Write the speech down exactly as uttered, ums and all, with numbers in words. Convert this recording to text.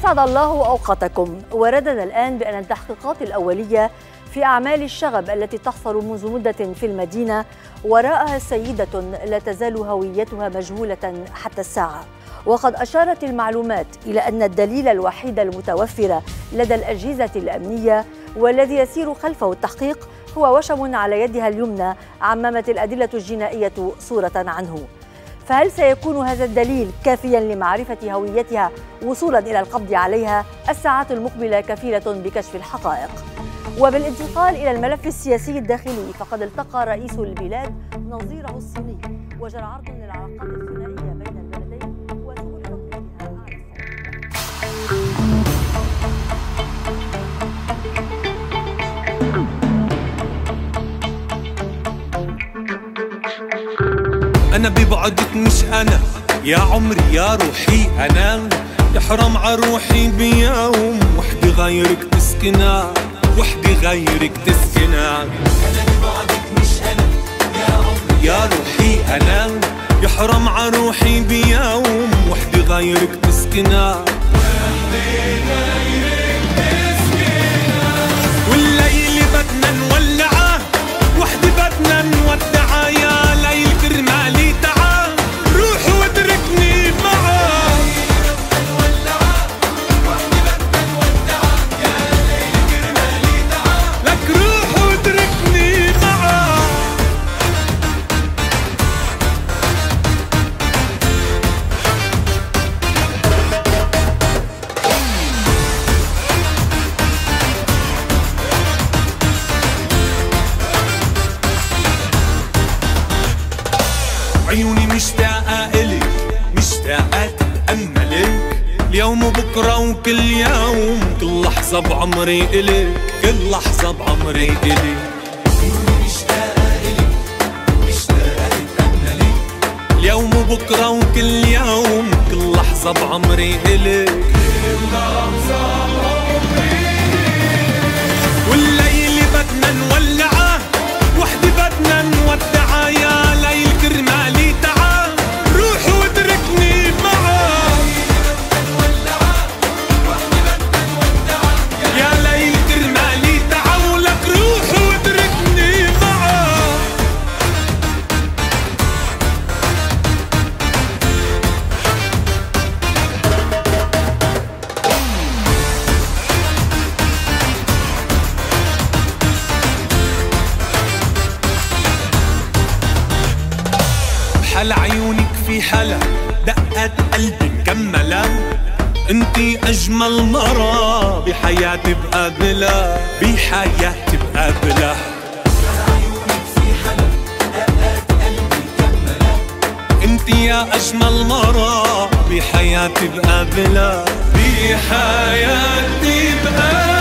أسعد الله أوقاتكم. وردد الآن بأن التحقيقات الأولية في أعمال الشغب التي تحصل منذ مدة في المدينة وراءها سيدة لا تزال هويتها مجهولة حتى الساعة. وقد أشارت المعلومات إلى أن الدليل الوحيد المتوفر لدى الأجهزة الأمنية والذي يسير خلفه التحقيق هو وشم على يدها اليمنى عممت الأدلة الجنائية صورة عنه. فهل سيكون هذا الدليل كافياً لمعرفة هويتها وصولاً إلى القبض عليها؟ الساعات المقبلة كفيلة بكشف الحقائق. وبالانتقال إلى الملف السياسي الداخلي، فقد التقى رئيس البلاد نظيره الصيني وجرى عرض للعلاقات الثنائية بين البلدين وسبل تطويرها. أنا ببعدك مش أنا يا عمري يا روحي، أنا يحرم عروحي بيوم وحدي غيرك تسكنها، وحدي غيرك تسكنها. أنا ببعدك مش أنا يا عمري يا روحي، أنا يحرم عروحي بيوم وحدي غيرك تسكنها، وحدي غيرك تسكنها. والليل بدنا نولعه وحدي بدنا نودعه، يا ليل كرمالي تعال روح واتركني معاه. وحدي بدنا نولعه يا ليل كرمالي تعال، لك روح واتركني معاه. عيوني مشتاقة إلك مشتاقة تأملك، اليوم وبكرة وكل يوم كل لحظة بعمري إلك، كل لحظة بعمري إلك. عيوني مشتاقة إلك مشتاقة تأملك، اليوم وبكرة وكل يوم كل لحظة بعمري إلك، كل لحظة بعمري إلك. والليل بدنا نولعه وحدي بدنا نودعه، يا ليل كرمالي تعال روح واتركني معاه. يا ليل كرمالي تعال ولك روح واتركني معاه. بحال عيونك في حلا دقات قلبي مكملة، انتي أجمل مرة بحياتي بقابلها، بحياتي بقابلها. بحال عيونك في حلا دقات قلبي مكملة، انتي يا أجمل مرة بحياتي بقابلها، بحياتي بقابلها.